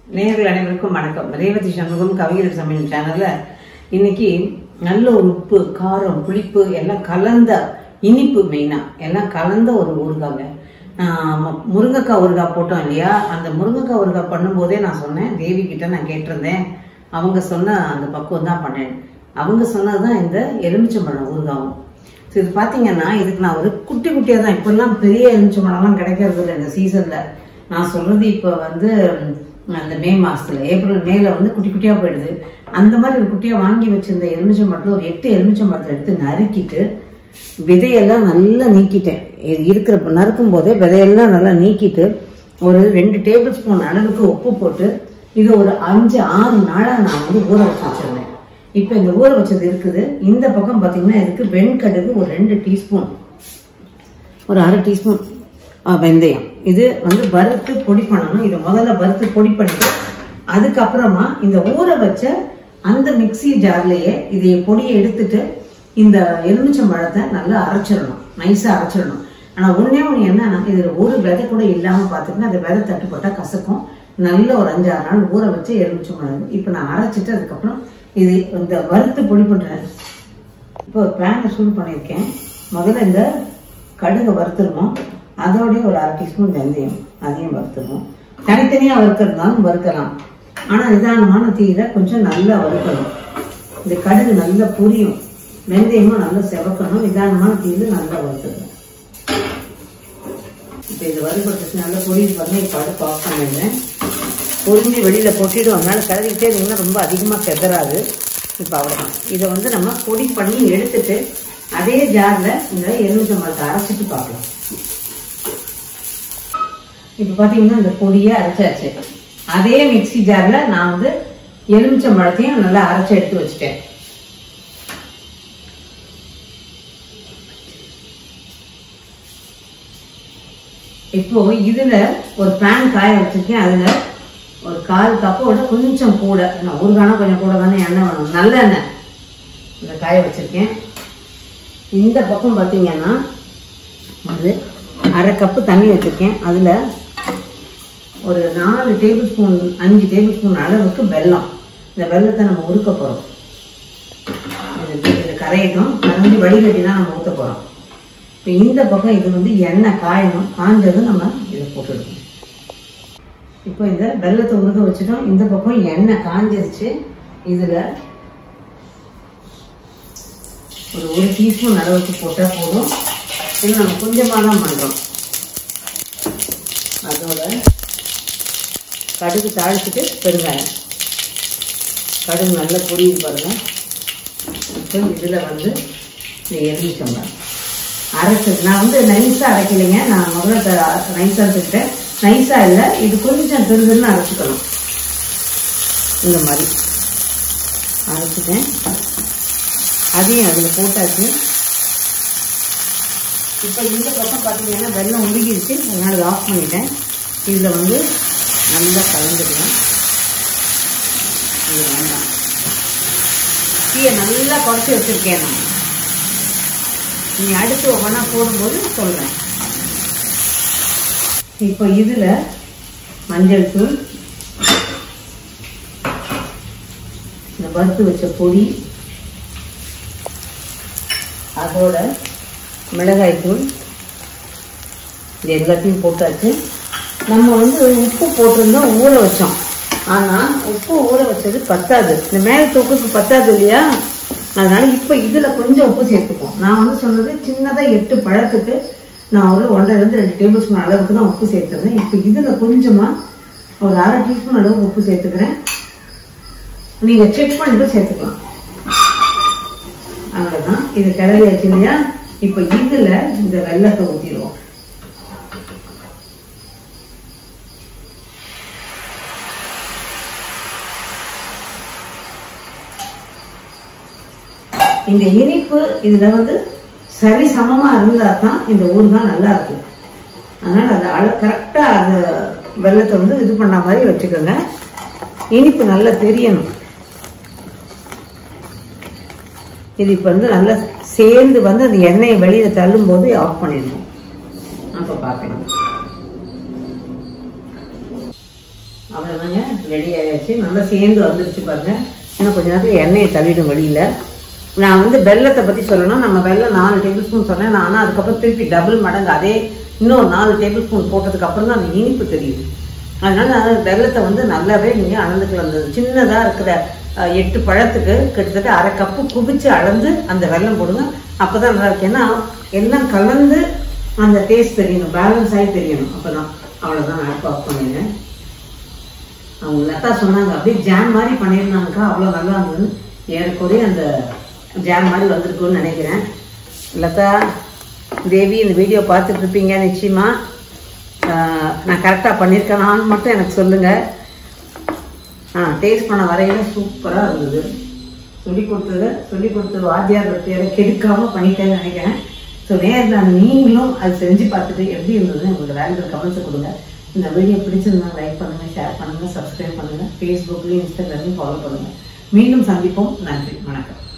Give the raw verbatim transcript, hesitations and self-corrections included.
நேயர்கள் அனைவருக்கும் வணக்கம். ரேவதி சண்முகம் கவிஞர் சமையல் சேனல்ல இன்னைக்கு நல்ல ஒரு உப்பு, காரம், புளிப்பு எல்லாம் கலந்த இனிப்பு, மெயினா எல்லாம் கலந்த ஒரு ஊறுகாங்க. முருங்கைக்காய் ஊறுகாய் போட்டோம் இல்லையா, அந்த முருங்கைக்காய் ஊறுகாய் பண்ணும்போதே நான் சொன்னேன், தேவி கிட்ட நான் கேட்டிருந்தேன். அவங்க சொன்ன அந்த பக்குவம் தான் பண்ணேன். அவங்க சொன்னதுதான் இந்த எலுமிச்சம்பழம் ஊறுகாவும். இது பாத்தீங்கன்னா இதுக்கு நான் ஒரு குட்டி குட்டியா தான், இப்பெல்லாம் பெரிய எலுமிச்சம்பழம்லாம் கிடைக்கிறது இல்லை இந்த சீசன்ல. நான் சொல்றது இப்ப வந்து அந்த மே மாசத்துல ஏப்ரல் மேல வந்து குட்டி குட்டியா போயிடுது. அந்த மாதிரி ஒரு குட்டியா வாங்கி வச்சிருந்த எலுமிச்சம்பழத்துல ஒரு எட்டு எலுமிச்சம்பழத்தை எடுத்து நறுக்கிட்டு விதையெல்லாம் நல்லா நீக்கிட்டேன். இருக்கிற நறுக்கும் போதே விதையெல்லாம் நல்லா நீக்கிட்டு ஒரு ரெண்டு டேபிள் ஸ்பூன் அளவுக்கு உப்பு போட்டு இது ஒரு அஞ்சு ஆறு நாளா நான் வந்து ஊற வச்சு வச்சிருந்தேன். இப்ப இந்த ஊற வச்சது இருக்குது. இந்த பக்கம் பாத்தீங்கன்னா இதுக்கு வெண்கடுகு ஒரு ரெண்டு டீஸ்பூன், ஒரு அரை டீஸ்பூன் வெந்தயம். இது வந்து வறுத்து பொடி பண்ணணும். இதை முதல்ல வறுத்து பொடி பண்ணிட்டு அதுக்கப்புறமா இந்த ஊற வச்ச அந்த மிக்சி ஜார்லயே இதைய பொடியை எடுத்துட்டு இந்த எலுமிச்சம்பழத்தை நல்லா அரைச்சிடணும், நைஸா அரைச்சிடணும். ஆனா ஒன்னே ஒண்ணு என்னன்னா, இதுல ஒரு விதை கூட இல்லாம பாத்துக்கிட்டு அந்த விதை தட்டுப்பட்டா கசக்கும். நல்ல ஒரு அஞ்சாறு நாள் ஊற வச்சு எலுமிச்சம்பழம் இப்ப நான் அரைச்சிட்டு அதுக்கப்புறம் இது இந்த வறுத்து பொடி பண்றேன். இப்போ ஒரு பேனை சூடு பண்ணியிருக்கேன். முதல்ல இந்த கடுகை வறுத்துருவோம். அதோடய ஒரு அரை டீஸ்பூன் வெந்தயம் அதையும் வறுத்துருவோம். தனித்தனியா வறுக்கிறதுனாலும் வறுக்கலாம், ஆனா நிதானமான தீயில கொஞ்சம் நல்லா வறுக்கணும். இந்த கடுகு நல்லா பொரியும், வெந்தயமும் நல்லா செவக்கணும். நிதானமான தீயில நல்லா வறுத்துக்கணும். இப்ப இது வறுபட்டு நல்லா பொரியும் பண்ணி இப்ப அடுப்பு ஆஃப் பண்ணிடுறேன். பொரிஞ்சு வெளியில போட்டிடும், அதனால கலரிக்கிட்டே இருந்தீங்கன்னா ரொம்ப அதிகமா செதறாது. இப்ப அவ்வளவுதான். இதை வந்து நம்ம பொடி பண்ணி எடுத்துட்டு அதே ஜார்ல இந்த எலுமிச்சம்பழத்தை அரைச்சிட்டு பார்க்கலாம். இப்ப பாத்தீங்கன்னா இந்த பொடியை அரைச்சாச்சு. அதே மிக்சி ஜார்ல நான் வந்து எலுமிச்சம்பழத்தையும் நல்லா அரைச்சு எடுத்து வச்சுட்டேன். இப்போ இதுல ஒரு பேன் காய வச்சிருக்கேன். அதுல ஒரு கால் கப்போட கொஞ்சம் கூட, ஊறுகானா கொஞ்சம் கூட தானே எண்ணெய் வேணும், நல்ல எண்ணெய் இந்த காய வச்சிருக்கேன். இந்த பக்கம் பாத்தீங்கன்னா அது அரை கப்பு தண்ணி வச்சிருக்கேன். அதுல ஒரு நாலு டேபிள் ஸ்பூன் அஞ்சு டேபிள் ஸ்பூன் அளவுக்கு வெல்லம். இந்த வெல்லத்தை நம்ம உருக்க போறோம். இது கரையட்டும், கரைஞ்சி வடிகட்டி தான் நம்ம ஊற்ற போறோம். இப்போ இந்த பக்கம் இது வந்து எண்ணெய் காயணும். காஞ்சதும் நம்ம இதை போட்டுடுவோம். இப்போ இந்த வெல்லத்தை உருக்க வச்சுட்டோம். இந்த பக்கம் எண்ணெய் காஞ்சிருச்சு. இதுல ஒரு ஒரு டீஸ்பூன் அளவுக்கு போட்டா போதும். இது நம்ம கொஞ்சமா தான் பண்றோம். அதோட கடுகு தாளிச்சுட்டு பெருங்காயம், கடுகு நல்லா பொரியுது பாருங்க. இப்போ இதுல வந்து இந்த எலுமிச்சம்பழம் அரைச்சது நான் வந்து நைஸா அரைக்கலைங்க. நான் முதல்ல நைஸா அரைச்சுக்கிட்டேன். நைஸா இல்லை, இது கொஞ்சம் பெருதுன்னு அரைச்சிக்கணும். இந்த மாதிரி அரைச்சிட்டேன். அதையும் அதுல போட்டாச்சு. இப்ப இந்த பக்கம் பாத்தீங்கன்னா வெள்ளம் உருகிடுச்சு, அதனால அதை ஆஃப் பண்ணிட்டேன். இதுல வந்து நல்லா கலந்துக்கலாம். இது வேண்டாம், தீயை நல்லா குறைச்சி வச்சிருக்கேன் நான். நீ அடுத்து ஒவ்வொன்றா போடும்போது சொல்றேன். இப்போ இதுல மஞ்சள் தூள், இந்த வறுத்து வச்ச பொடி, அதோட மிளகாய் தூள், இது எல்லாத்தையும் போட்டாச்சு. நம்ம வந்து உப்பு போட்டிருந்தோம், ஊற வச்சோம். ஆனா உப்பு ஊற வச்சது பத்தாது, இந்த மேல தூக்குக்கு பத்தாது இல்லையா, அதனால இப்ப இதுல கொஞ்சம் உப்பு சேர்த்துப்போம். நான் வந்து சொன்னது சின்னதா எட்டு பழத்துக்கு நான் ஒரு ஒன்றரை இருந்து ரெண்டு டேபிள் ஸ்பூன் அளவுக்கு தான் உப்பு சேர்த்துக்கிறேன். இப்ப இதுல கொஞ்சமா ஒரு அரை டீஸ்பூன் அளவுக்கு உப்பு சேர்த்துக்கிறேன். நீங்க செக் பண்ணிட்டு சேர்த்துக்கலாம். அவ்வளவுதான். இது கிளறி ஆச்சு இல்லையா. இப்ப இதுல இந்த வெல்லத்தை ஊத்திடுவோம். இந்த இனிப்பு இதுல வந்து சரி சமமா இருந்தா தான் இந்த ஊறுகாய் நல்லா இருக்கும். அதனால அந்த அளவு கரெக்டா அந்த வெல்லத்தை வந்து இது பண்ண மாதிரி வச்சுக்கோங்க. இனிப்பு நல்லா தெரியணும். இது இப்ப வந்து நல்லா சேர்ந்து வந்து அந்த எண்ணெயை வெளியில தள்ளும் போது ஆஃப் பண்ணிடணும். அப்ப பாக்கலாம். அவ்வளவுதான். பாருங்க ரெடி ஆயிடுச்சு, நல்லா சேர்ந்து வந்துருச்சு பாருங்க. இன்னும் கொஞ்ச நேரத்தில் எண்ணெயை தள்ளிடும் வெளியில். நான் வந்து வெள்ளத்தை பற்றி சொல்லணும். நம்ம வெள்ளம் நாலு டேபிள் ஸ்பூன் சொன்னேன் நான், ஆனால் அதுக்கப்புறம் திருப்பி டபுள் மடங்கு அதே இன்னொரு நாலு டேபிள் ஸ்பூன் போட்டதுக்கு அப்புறம் தான் அந்த இனிப்பு தெரியுது. அதனால வெள்ளத்தை வந்து நல்லாவே நீங்கள் அளந்துக்கலாம். அந்த சின்னதாக இருக்கிற எட்டு பழத்துக்கு கிட்டத்தட்ட அரை கப்பு குபிச்சு அளந்து அந்த வெள்ளம் போடுங்க. அப்போதான் நல்லா இருக்கு. ஏன்னா எல்லாம் கலந்து அந்த டேஸ்ட் தெரியணும், பேலன்ஸ் ஆகி தெரியணும். அப்போதான் அவ்வளோதான் நான் ஆஃப் பண்ணிடுறேன். அவங்க லதா சொன்னாங்க அப்படியே ஜாம் மாதிரி பண்ணியிருந்தாங்கக்கா, அவ்வளோ நல்லா இருந்ததுன்னு. ஏறக்குறைய அந்த ஜாம் மாதிரி வந்திருக்குன்னு நினைக்கிறேன். லதா தேவி இந்த வீடியோ பார்த்துட்டு இருப்பீங்க நிச்சயமா. நான் கரெக்டாக பண்ணியிருக்கேனான்னு மட்டும் எனக்கு சொல்லுங்கள். ஆ டேஸ்ட் பண்ண வரையில சூப்பராக இருந்தது. சொல்லி கொடுத்தது சொல்லி கொடுத்தது வாத்தியார் பேரை கெடுக்காமல் பண்ணிட்டேன்னு நினைக்கிறேன். ஸோ நேரில் நீங்களும் அது செஞ்சு பார்த்துட்டு எப்படி இருந்ததுன்னு உங்களுக்கு வேல்யூ கமெண்ட்ஸை கொடுங்க. இந்த வீடியோ பிடிச்சிருந்தா லைக் பண்ணுங்கள், ஷேர் பண்ணுங்கள், சப்ஸ்கிரைப் பண்ணுங்கள், ஃபேஸ்புக்லேயும் இன்ஸ்டாகிராம்லையும் ஃபாலோ பண்ணுங்கள். மீண்டும் சந்திப்போம். நன்றி, வணக்கம்.